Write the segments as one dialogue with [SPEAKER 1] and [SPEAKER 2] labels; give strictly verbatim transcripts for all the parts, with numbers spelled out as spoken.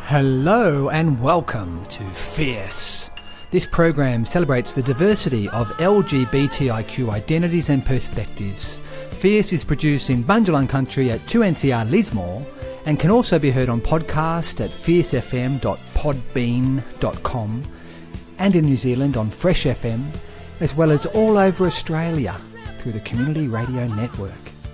[SPEAKER 1] Hello and welcome to Fierce. This program celebrates the diversity of L G B T I Q identities and perspectives. Fierce is produced in Bundjalung Country at two N C R Lismore and can also be heard on podcast at fierce f m dot podbean dot com and in New Zealand on Fresh F M, as well as all over Australia through the Community Radio Network.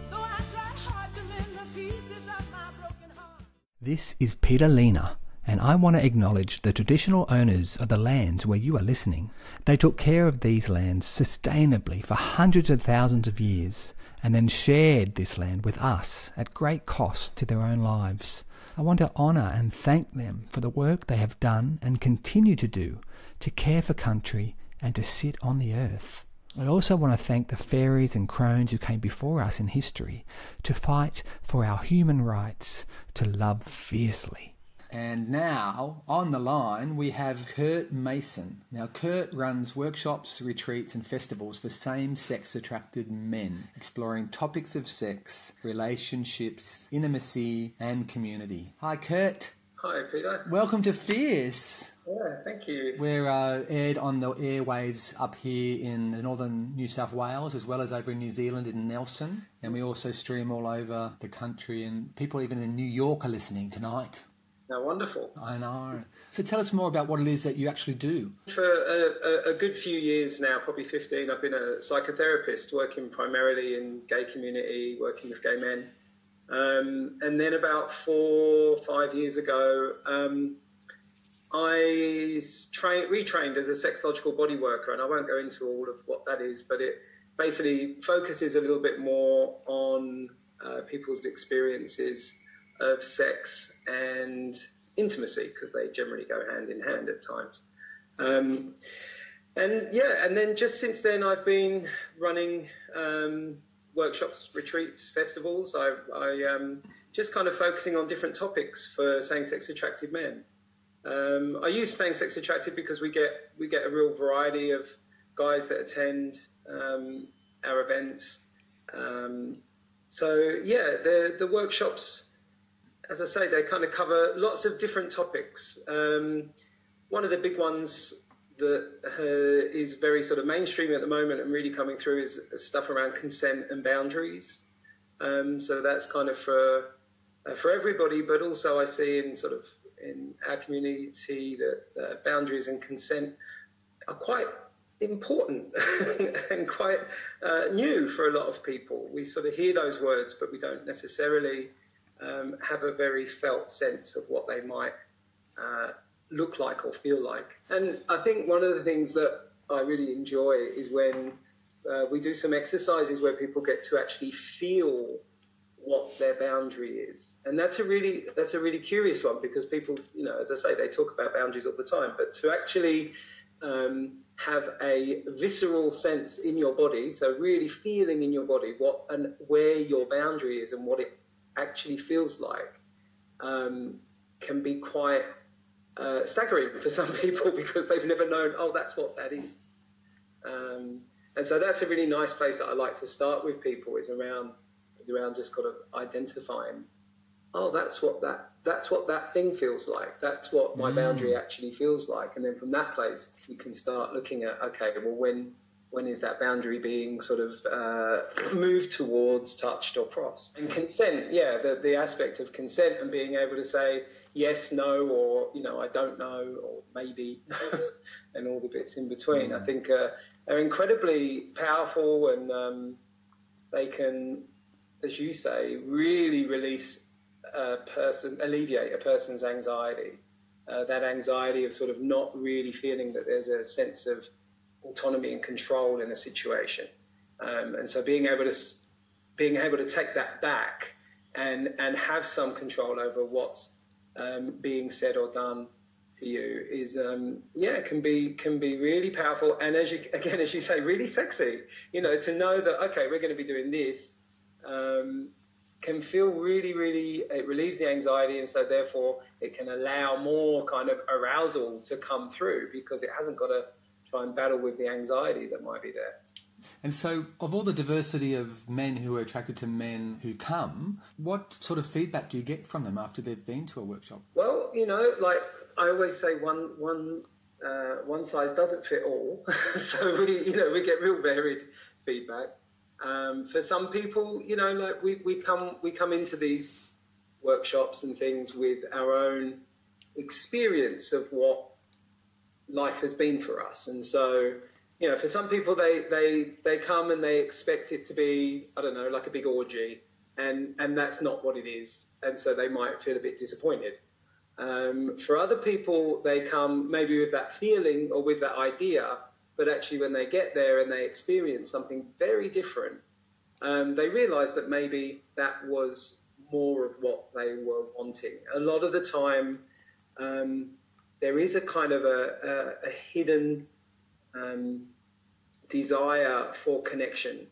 [SPEAKER 1] This is Peter Lena, and I want to acknowledge the traditional owners of the lands where you are listening. They took care of these lands sustainably for hundreds of thousands of years and then shared this land with us at great cost to their own lives. I want to honour and thank them for the work they have done and continue to do to care for country and to sit on the earth. I also want to thank the fairies and crones who came before us in history to fight for our human rights to love fiercely. And now, on the line, we have Kurt Mason. Now, Kurt runs workshops, retreats and festivals for same-sex attracted men, exploring topics of sex, relationships, intimacy and community. Hi, Kurt.
[SPEAKER 2] Hi, Peter.
[SPEAKER 1] Welcome to Fierce.
[SPEAKER 2] Yeah, thank you.
[SPEAKER 1] We're uh, aired on the airwaves up here in northern New South Wales, as well as over in New Zealand in Nelson. And we also stream all over the country, and people even in New York are listening tonight.
[SPEAKER 2] Oh, wonderful.
[SPEAKER 1] I know. So tell us more about what it is that you actually do.
[SPEAKER 2] For a, a, a good few years now, probably fifteen, I've been a psychotherapist working primarily in gay community, working with gay men. Um, and then about four, five years ago, um, I tra- retrained as a sexological body worker, and I won't go into all of what that is, but it basically focuses a little bit more on uh, people's experiences of sex and intimacy, because they generally go hand in hand at times. Um, and yeah, and then just since then I've been running um, workshops, retreats, festivals. I, I um, just kind of focusing on different topics for same-sex attracted men. Um, I use same-sex attracted because we get we get a real variety of guys that attend um, our events. Um, so yeah, the the workshops, as I say, they kind of cover lots of different topics. Um, one of the big ones that uh, is very sort of mainstream at the moment and really coming through is stuff around consent and boundaries. Um, so that's kind of for uh, for everybody, but also I see in sort of in our community that uh, boundaries and consent are quite important and quite uh, new for a lot of people. We sort of hear those words, but we don't necessarily Um, have a very felt sense of what they might uh, look like or feel like. And I think one of the things that I really enjoy is when uh, we do some exercises where people get to actually feel what their boundary is. And that's a really that's a really curious one, because people, you know, as I say, they talk about boundaries all the time, but to actually um, have a visceral sense in your body, so really feeling in your body what and where your boundary is and what it actually feels like, um, can be quite uh, staggering for some people, because they've never known, oh, that's what that is. Um, and so that's a really nice place that I like to start with people, is around is around just kind of identifying, oh, that's what that that's what that thing feels like. That's what my mm. boundary actually feels like. And then from that place, you can start looking at, okay, well, when when is that boundary being sort of uh, moved towards, touched or crossed? And consent, yeah, the, the aspect of consent and being able to say yes, no, or, you know, I don't know, or maybe, and all the bits in between, mm. I think uh, are incredibly powerful, and um, they can, as you say, really release a person, alleviate a person's anxiety, uh, that anxiety of sort of not really feeling that there's a sense of autonomy and control in a situation, um, and so being able to being able to take that back and and have some control over what's um, being said or done to you is um, yeah can be can be really powerful, and as you again as you say, really sexy. You know, to know that okay, we're going to be doing this um, can feel really really it relieves the anxiety, and so therefore it can allow more kind of arousal to come through, because it hasn't got to try and battle with the anxiety that might be there.
[SPEAKER 1] And so, of all the diversity of men who are attracted to men who come, what sort of feedback do you get from them after they've been to a workshop?
[SPEAKER 2] Well, you know, like I always say, one one uh, one size doesn't fit all. So we, you know, we get real varied feedback. Um, for some people, you know, like we, we come we come into these workshops and things with our own experience of what life has been for us, and so, you know, for some people they they they come and they expect it to be, I don't know, like a big orgy, and and that's not what it is, and so they might feel a bit disappointed. Um, for other people, they come maybe with that feeling or with that idea, but actually when they get there and they experience something very different, um, they realise that maybe that was more of what they were wanting. A lot of the time, um, there is a kind of a, a, a hidden um, desire for connection.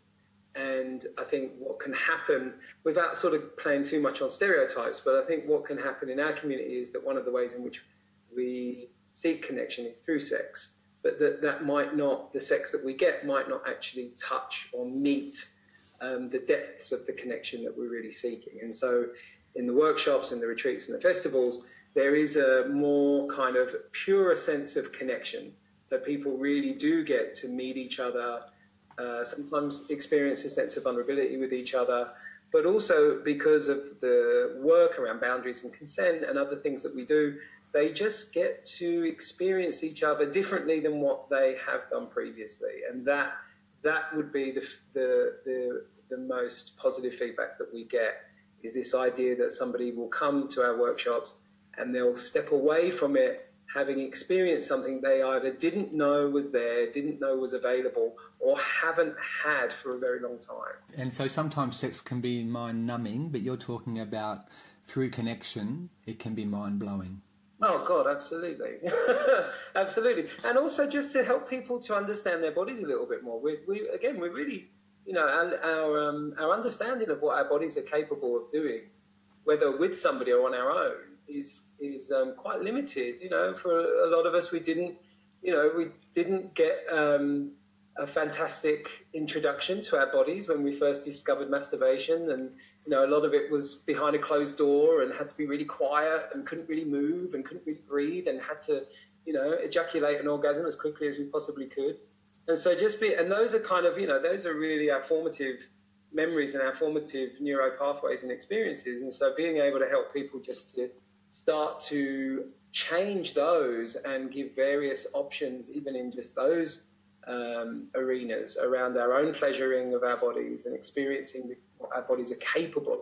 [SPEAKER 2] And I think what can happen, without sort of playing too much on stereotypes, but I think what can happen in our community is that one of the ways in which we seek connection is through sex. But that, that might not, the sex that we get might not actually touch or meet um, the depths of the connection that we're really seeking. And so in the workshops and the retreats and the festivals, there is a more kind of purer sense of connection. So people really do get to meet each other, uh, sometimes experience a sense of vulnerability with each other, but also because of the work around boundaries and consent and other things that we do, they just get to experience each other differently than what they have done previously. And that that would be the, the, the, the most positive feedback that we get, is this idea that somebody will come to our workshops and they'll step away from it having experienced something they either didn't know was there, didn't know was available, or haven't had for a very long time.
[SPEAKER 1] And so sometimes sex can be mind-numbing, but you're talking about through connection, it can be mind-blowing.
[SPEAKER 2] Oh, God, absolutely. Absolutely. And also just to help people to understand their bodies a little bit more. We, we again, we really, you know, our, our, um, our understanding of what our bodies are capable of doing, whether with somebody or on our own, is is um, quite limited. You know, for a lot of us, we didn't, you know, we didn't get um, a fantastic introduction to our bodies when we first discovered masturbation, and you know, a lot of it was behind a closed door and had to be really quiet and couldn't really move and couldn't really breathe and had to, you know, ejaculate an orgasm as quickly as we possibly could. And so just be, and those are kind of, you know, those are really our formative memories and our formative neuro pathways and experiences. And so being able to help people just to start to change those and give various options, even in just those um, arenas around our own pleasuring of our bodies and experiencing what our bodies are capable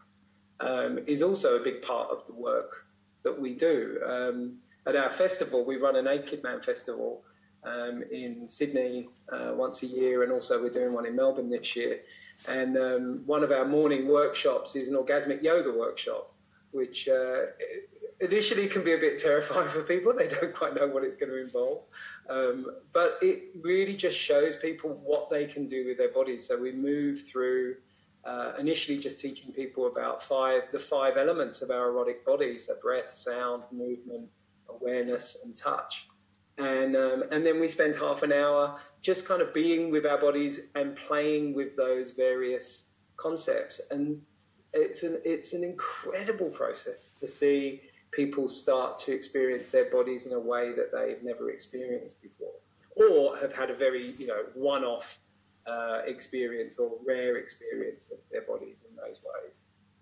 [SPEAKER 2] of, um, is also a big part of the work that we do. Um, at our festival, we run a Nakedman festival um, in Sydney uh, once a year, and also we're doing one in Melbourne this year. And um, one of our morning workshops is an orgasmic yoga workshop, which uh, initially can be a bit terrifying for people. They don't quite know what it's going to involve. Um, but it really just shows people what they can do with their bodies. So we move through uh, initially just teaching people about five the five elements of our erotic body, so breath, sound, movement, awareness, and touch. And um, and then we spend half an hour just kind of being with our bodies and playing with those various concepts. And it's an it's an incredible process to see people start to experience their bodies in a way that they've never experienced before, or have had a very, you know, one-off uh, experience or rare experience of their bodies in those ways.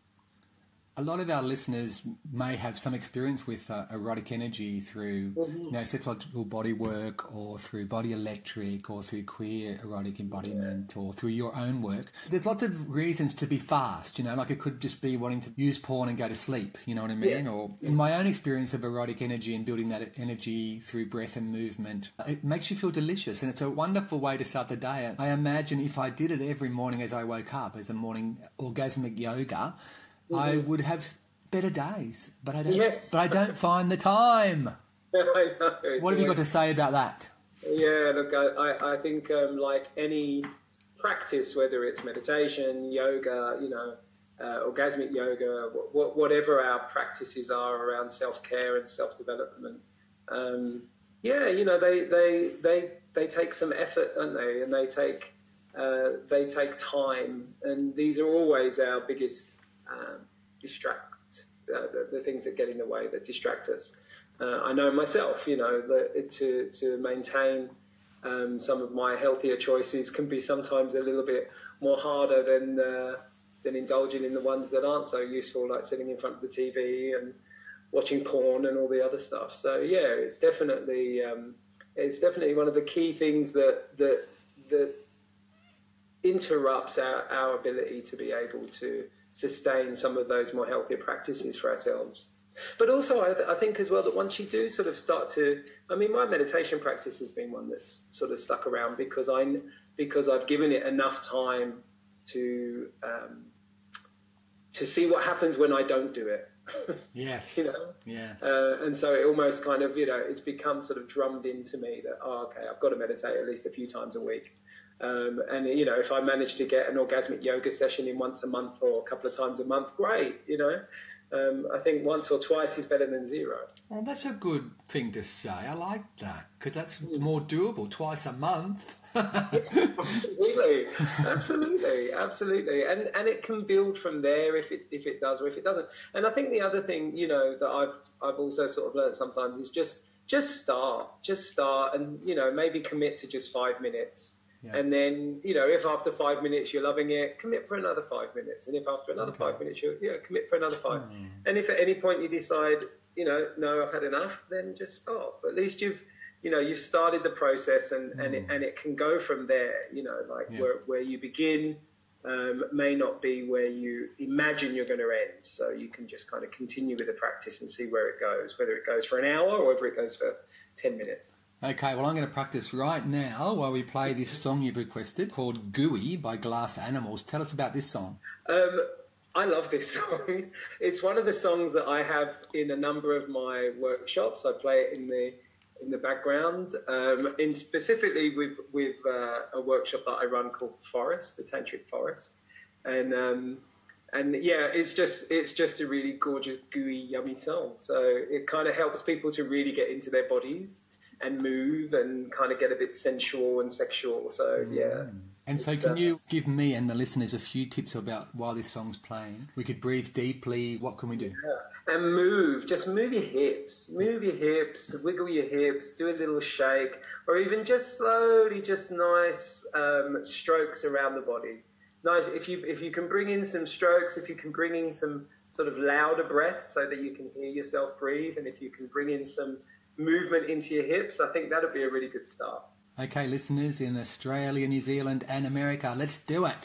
[SPEAKER 1] A lot of our listeners may have some experience with uh, erotic energy through, mm-hmm. you know, sexological body work, or through body electric, or through queer erotic embodiment, yeah. or through your own work. There's lots of reasons to be fast, you know, like it could just be wanting to use porn and go to sleep, you know what I mean? Yeah. Or in my own experience of erotic energy and building that energy through breath and movement, it makes you feel delicious, and it's a wonderful way to start the day. I imagine if I did it every morning as I woke up, as a morning orgasmic yoga, I would have better days, but I don't.
[SPEAKER 2] Yes.
[SPEAKER 1] But I don't find the time.
[SPEAKER 2] I know.
[SPEAKER 1] What have you got to say about that?
[SPEAKER 2] Yeah, look, I, I think um, like any practice, whether it's meditation, yoga, you know, uh, orgasmic yoga, wh- whatever our practices are around self-care and self-development, um, yeah, you know, they they they they take some effort, don't they? And they take uh, they take time, and these are always our biggest Um, distract uh, the, the things that get in the way, that distract us. Uh, I know myself, you know, that to to maintain um, some of my healthier choices can be sometimes a little bit more harder than uh, than indulging in the ones that aren't so useful, like sitting in front of the T V and watching porn and all the other stuff. So yeah, it's definitely um, it's definitely one of the key things that that that interrupts our, our ability to be able to sustain some of those more healthier practices for ourselves. But also, I, I think as well that once you do sort of start to, I mean, my meditation practice has been one that's sort of stuck around because I because I've given it enough time to um, to see what happens when I don't do it.
[SPEAKER 1] Yes.
[SPEAKER 2] You know.
[SPEAKER 1] Yes.
[SPEAKER 2] Uh, and so it almost kind of, you know, it's become sort of drummed into me that, oh, okay, I've got to meditate at least a few times a week. Um, and, you know, if I manage to get an orgasmic yoga session in once a month or a couple of times a month, great, you know. Um, I think once or twice is better than zero.
[SPEAKER 1] Well, that's a good thing to say. I like that because that's more doable. Twice a month.
[SPEAKER 2] Yeah, absolutely, absolutely, absolutely. And and it can build from there if it if it does or if it doesn't. And I think the other thing, you know, that I've I've also sort of learned sometimes is just just start, just start, and you know, maybe commit to just five minutes. Yeah. And then, you know, if after five minutes you're loving it, commit for another five minutes. And if after another okay. five minutes you're, yeah, commit for another five. Mm. And if at any point you decide, you know, no, I've had enough, then just stop. At least you've, you know, you've started the process and, mm. and, it, and it can go from there, you know, like yeah. where, where you begin um, may not be where you imagine you're going to end. So you can just kind of continue with the practice and see where it goes, whether it goes for an hour or whether it goes for ten minutes.
[SPEAKER 1] Okay, well, I'm going to practice right now while we play this song you've requested called Gooey by Glass Animals. Tell us about this song.
[SPEAKER 2] Um, I love this song. It's one of the songs that I have in a number of my workshops. I play it in the in the background, um, in specifically with, with uh, a workshop that I run called Forest, the Tantric Forest. And um, and yeah, it's just it's just a really gorgeous, gooey, yummy song. So it kind of helps people to really get into their bodies and move and kind of get a bit sensual and sexual. So, yeah.
[SPEAKER 1] And so can uh, you give me and the listeners a few tips about while this song's playing? We could breathe deeply. What can we do?
[SPEAKER 2] Yeah. And move. Just move your hips. Move your hips. Wiggle your hips. Do a little shake. Or even just slowly, just nice um, strokes around the body. Nice. If you, if you can bring in some strokes, if you can bring in some sort of louder breaths so that you can hear yourself breathe, and if you can bring in some movement into your hips, I think that'll be a really good start.
[SPEAKER 1] Okay, listeners in Australia, New Zealand and America, let's do it.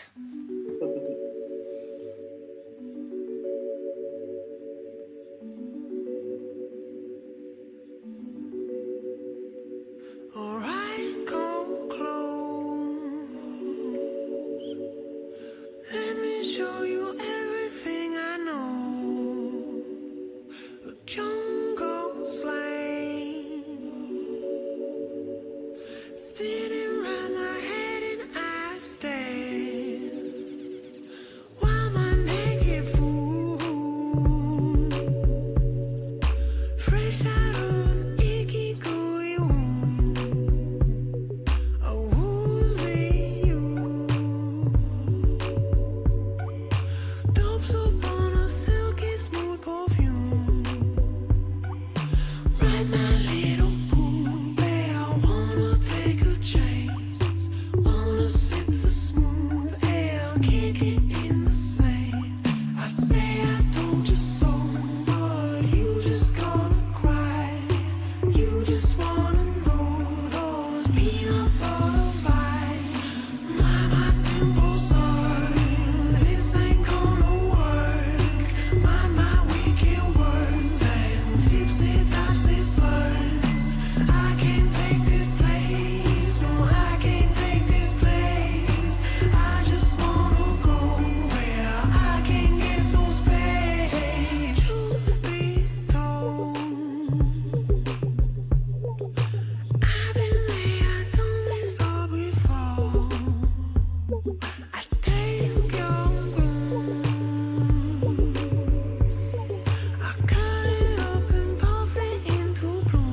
[SPEAKER 3] Cut it up and puff it into bloom.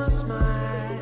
[SPEAKER 3] your smile.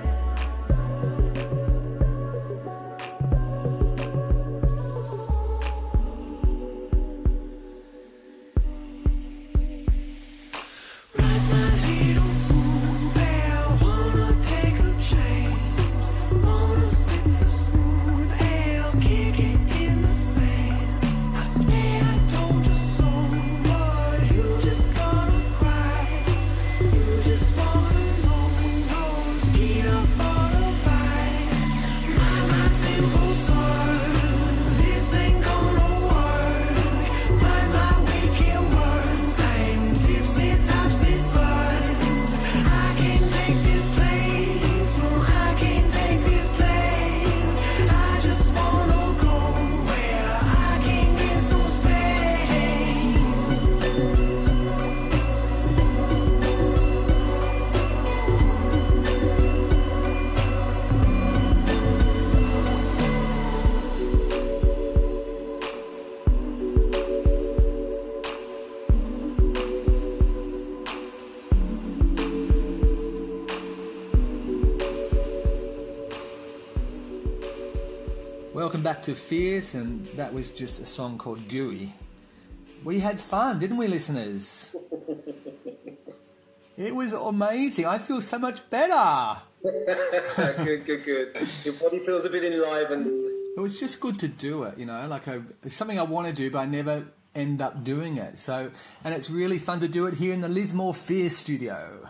[SPEAKER 3] Ride my little blue bear, wanna take a chance, wanna sip the smooth ale, kick it in the sand. I swear I told you so, but you just gonna cry. You just wanna know those peanut butter vibes. My, my simple soul, this ain't gonna work. My, my wicked words, I'm tipsy, topsy sluts. I can't take this place, no, I can't take this place. I just wanna go where I can get some space.
[SPEAKER 1] Welcome back to Fierce, and that was just a song called Gooey. We had fun, didn't we, listeners? It was amazing. I feel so much better.
[SPEAKER 2] Good, good, good. Your body feels a bit enlivened.
[SPEAKER 1] It was just good to do it, you know, like a, it's something I want to do, but I never end up doing it. So, and it's really fun to do it here in the Lismore Fierce studio.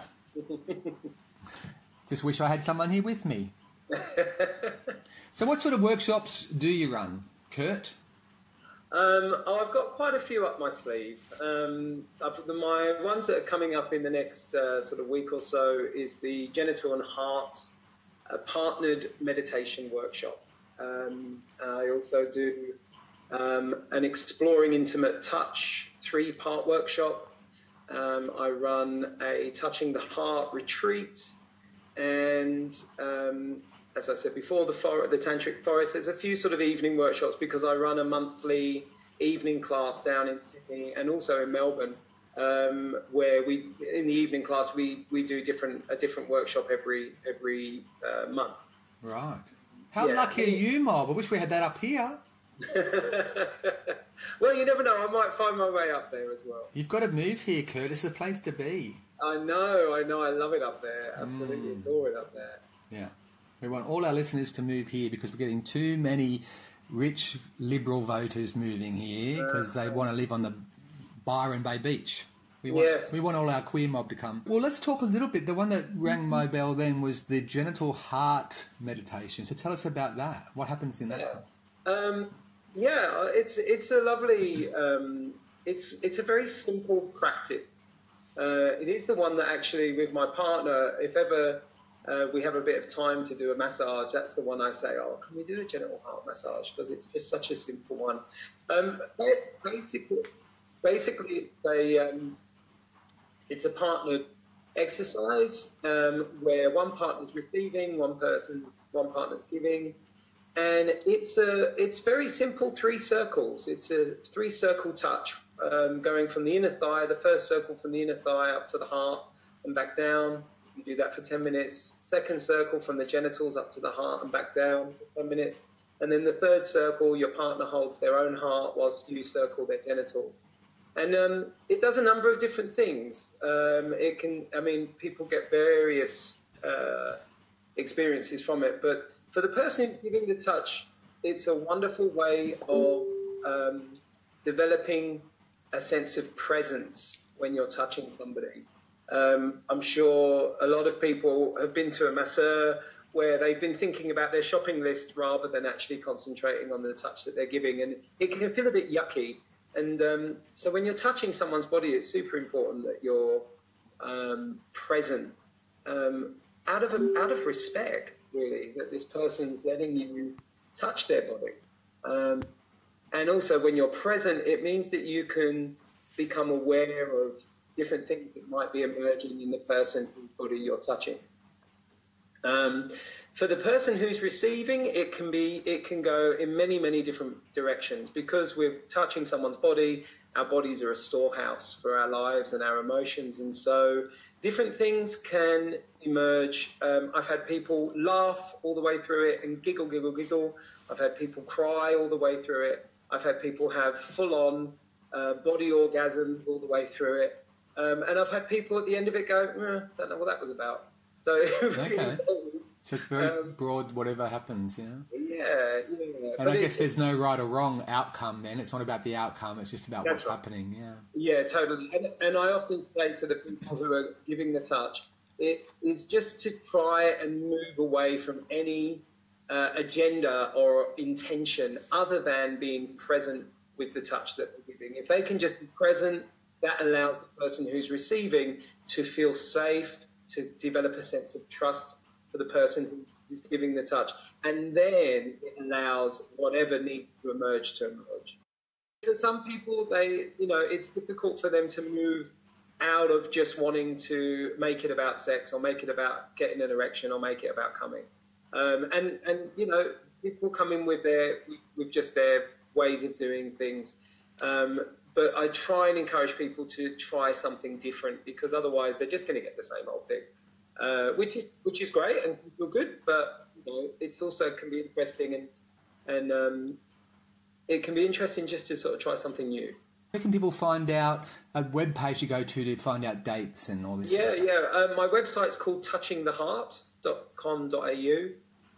[SPEAKER 1] Just wish I had someone here with me. So what sort of workshops do you run, Kurt?
[SPEAKER 2] Um, oh, I've got quite a few up my sleeve. Um, I've, the, my ones that are coming up in the next uh, sort of week or so is the Genital and Heart uh, partnered meditation workshop. Um, I also do um, an Exploring Intimate Touch three-part workshop. Um, I run a Touching the Heart retreat, and um, as I said before, the, for- the Tantric Forest. There's a few sort of evening workshops because I run a monthly evening class down in Sydney and also in Melbourne, um, where we, in the evening class, we, we do different a different workshop every every uh, month.
[SPEAKER 1] Right. How
[SPEAKER 2] Yeah.
[SPEAKER 1] lucky are you, Mob? I wish we had that up here.
[SPEAKER 2] Well, you never know. I might find my way up there as well.
[SPEAKER 1] You've got to move here, Kurt. It's the place to be.
[SPEAKER 2] I know, I know. I love it up there. Absolutely
[SPEAKER 1] Mm.
[SPEAKER 2] adore it up there.
[SPEAKER 1] Yeah. We want all our listeners to move here because we're getting too many rich Liberal voters moving here because they want to live on the Byron Bay Beach. We want,
[SPEAKER 2] Yes.
[SPEAKER 1] we want all our queer mob to come. Well, let's talk a little bit. The one that rang my bell then was the Genital Heart meditation. So tell us about that. What happens in that?
[SPEAKER 2] Um, yeah, it's it's a lovely. Um, it's it's a very simple practice. Uh, it is the one that actually, with my partner, if ever uh, we have a bit of time to do a massage, that's the one I say, oh, can we do a genital heart massage? Because it's just such a simple one. Um, basically, basically, it's a um, it's a partnered exercise um, where one partner's receiving, one person, one partner's giving. And it's a, it's very simple, three circles. It's a three circle touch, um, going from the inner thigh, the first circle from the inner thigh up to the heart and back down. You do that for ten minutes. Second circle from the genitals up to the heart and back down for ten minutes. And then the third circle, your partner holds their own heart whilst you circle their genitals. And um, it does a number of different things. Um, it can, I mean, people get various uh, experiences from it, but for the person who's giving the touch, it's a wonderful way of um, developing a sense of presence when you're touching somebody. Um, I'm sure a lot of people have been to a masseur where they've been thinking about their shopping list rather than actually concentrating on the touch that they're giving, and it can feel a bit yucky. And um, so when you're touching someone's body, it's super important that you're um, present, um, out of a, out of respect, really, that this person's letting you touch their body. Um, and also when you're present, it means that you can become aware of different things that might be emerging in the person whose body you're touching. Um, for the person who's receiving, it can be, it can go in many, many different directions. Because we're touching someone's body, our bodies are a storehouse for our lives and our emotions. And so different things can emerge. Um, I've had people laugh all the way through it and giggle, giggle, giggle. I've had people cry all the way through it. I've had people have full-on uh, body orgasms all the way through it. Um, and I've had people at the end of it go, eh, don't know what that was about. So,
[SPEAKER 4] okay. So it's very um, broad, whatever happens, yeah?
[SPEAKER 2] Yeah, yeah.
[SPEAKER 4] And but I guess there's no right or wrong outcome then. It's not about the outcome, it's just about what's right. happening, yeah.
[SPEAKER 2] Yeah, totally. And, and I often say to the people who are giving the touch, it is just to try and move away from any uh, agenda or intention other than being present with the touch that they're giving. If they can just be present, that allows the person who's receiving to feel safe, to develop a sense of trust for the person who's giving the touch. And then it allows whatever needs to emerge to emerge. For some people, they, you know, it's difficult for them to move out of just wanting to make it about sex or make it about getting an erection or make it about coming. Um, and, and, you know, people come in with their, with just their ways of doing things. Um, But I try and encourage people to try something different because otherwise they're just going to get the same old thing, uh, which is which is great and feel good. But you know, it's also can be interesting and and um, it can be interesting just to sort of try something new.
[SPEAKER 4] Where can people find out a web page to go to to find out dates and all this?
[SPEAKER 2] Yeah,
[SPEAKER 4] sort of
[SPEAKER 2] yeah. Um, my website's called touching the heart dot com dot a u.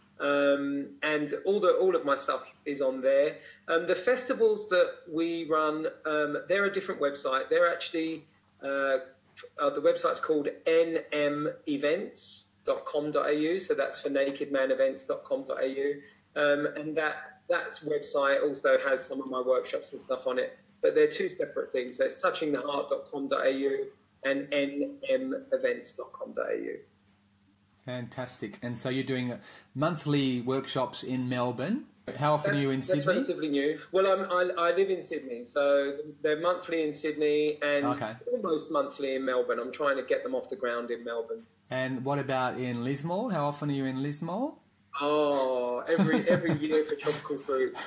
[SPEAKER 2] Um, and all the all of my stuff is on there. Um, the festivals that we run, um, they're a different website. They're actually uh, uh, the website's called n m events dot com dot a u. So that's for naked man events dot com dot a u. Um, and that that's website also has some of my workshops and stuff on it. But they're two separate things. So it's touching the heart dot com dot a u and n m events dot com dot a u.
[SPEAKER 4] Fantastic. And so you're doing monthly workshops in Melbourne. How often
[SPEAKER 2] that's,
[SPEAKER 4] are you in
[SPEAKER 2] that's
[SPEAKER 4] Sydney?
[SPEAKER 2] That's relatively new. Well, I'm, I, I live in Sydney, so they're monthly in Sydney and
[SPEAKER 4] okay.
[SPEAKER 2] almost monthly in Melbourne. I'm trying to get them off the ground in Melbourne.
[SPEAKER 4] And what about in Lismore? How often are you in Lismore?
[SPEAKER 2] Oh, every every year for tropical fruits.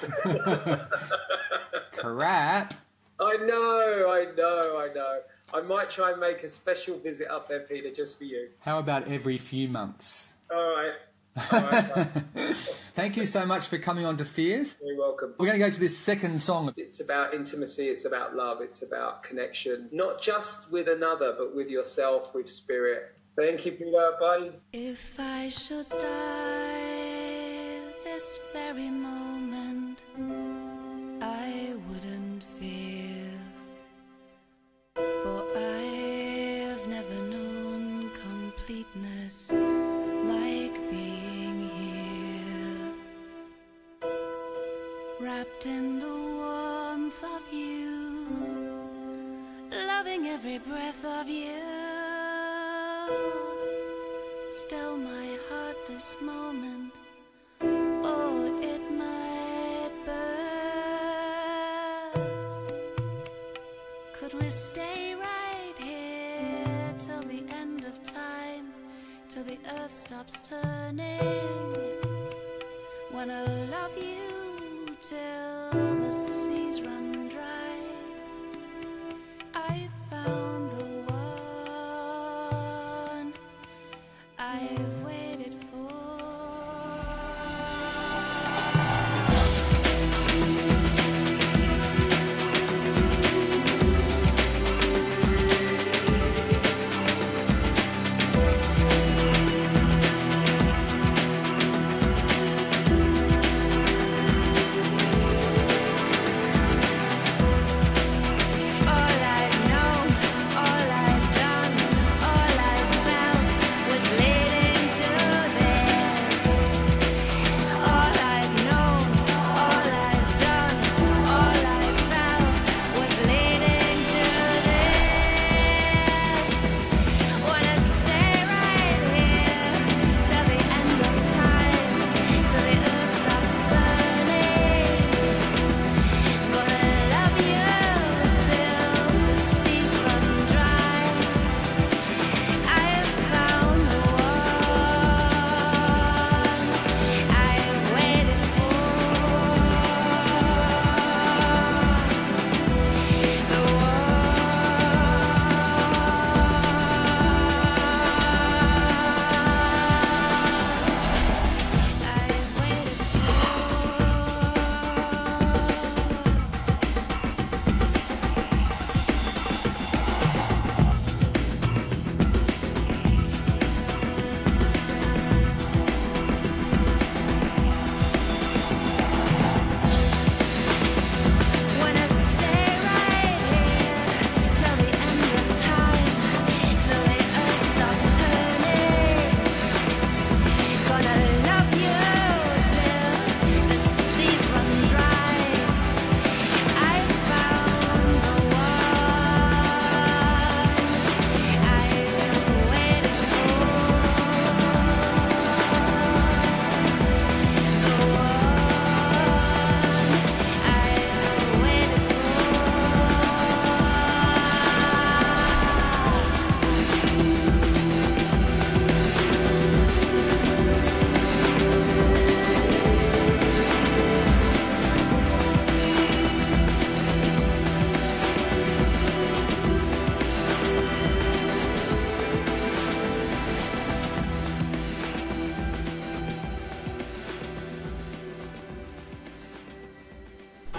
[SPEAKER 4] Crap.
[SPEAKER 2] I know, I know, I know. I might try and make a special visit up there, Peter, just for you.
[SPEAKER 4] How about every few months?
[SPEAKER 2] All right. All right.
[SPEAKER 4] Thank you so much for coming on to Fears.
[SPEAKER 2] You're welcome.
[SPEAKER 4] We're going to go to this second song.
[SPEAKER 2] It's about intimacy, it's about love, it's about connection. Not just with another, but with yourself, with spirit. Thank you, Peter. Bye.
[SPEAKER 5] If I should die this very moment, I wouldn't fear, for I've never known completeness like being here, wrapped in the warmth of you, loving every breath of you. Still my heart this moment, oh, it might burst. Could we stay right here till the end of time, till the earth stops turning? Wanna love you till the seas run dry. I found the one I've waited for.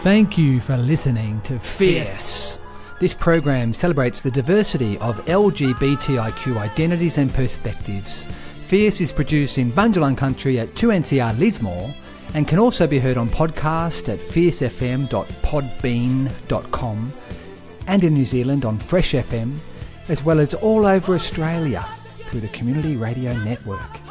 [SPEAKER 1] Thank you for listening to Fierce. This program celebrates the diversity of L G B T I Q identities and perspectives. Fierce is produced in Bundjalung Country at two N C R Lismore and can also be heard on podcast at fierce f m dot podbean dot com and in New Zealand on Fresh F M, as well as all over Australia through the Community Radio Network.